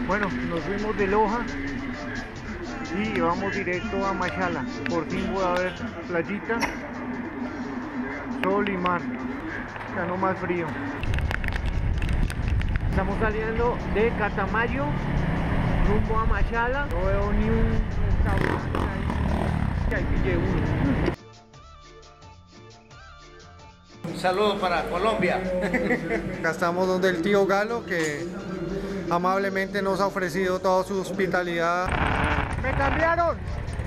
Bueno, nos fuimos de Loja y vamos directo a Machala. Por fin voy a ver playita, sol y mar. Ya no más frío. Estamos saliendo de Catamayo rumbo a Machala. No veo ni un restaurante ahí que hay pille uno. Un saludo para Colombia. Acá estamos donde el tío Galo, que amablemente nos ha ofrecido toda su hospitalidad. ¡Me cambiaron!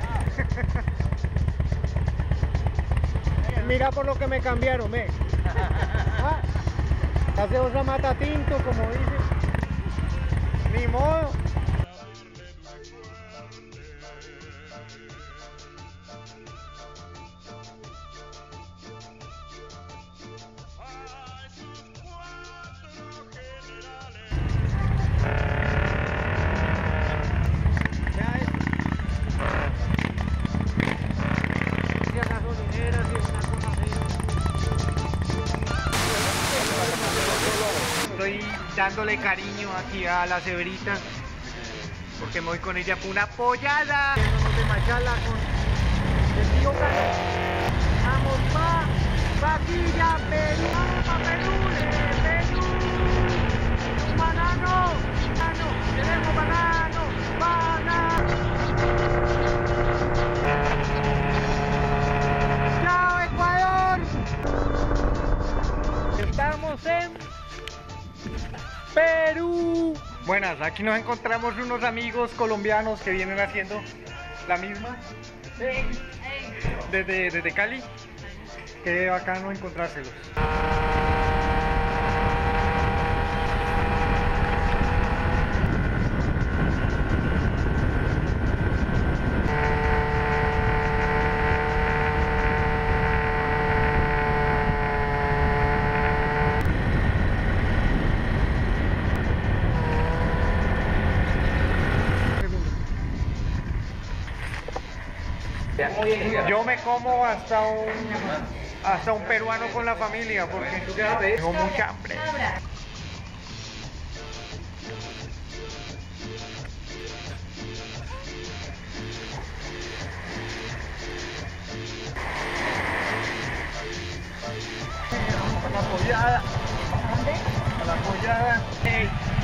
Mira por lo que me cambiaron, ve. Ah, gaseosa mata tinto, como dice. Ni modo. Estoy dándole cariño aquí a la Severita porque me voy con ella por una pollada. Yéndonos de Machala con el tío Galo. Vamos pa' Vaquilla, Perú. Vamos pa' Perú, Perú. Un banano, queremos banano, banano. ¡Chao, Ecuador! Estamos en Perú. Buenas, aquí nos encontramos unos amigos colombianos que vienen haciendo la misma desde Cali. Qué bacano encontrárselos. Yo me como hasta un peruano con la familia porque tengo mucha hambre. A la pollada. A la pollada. Hey.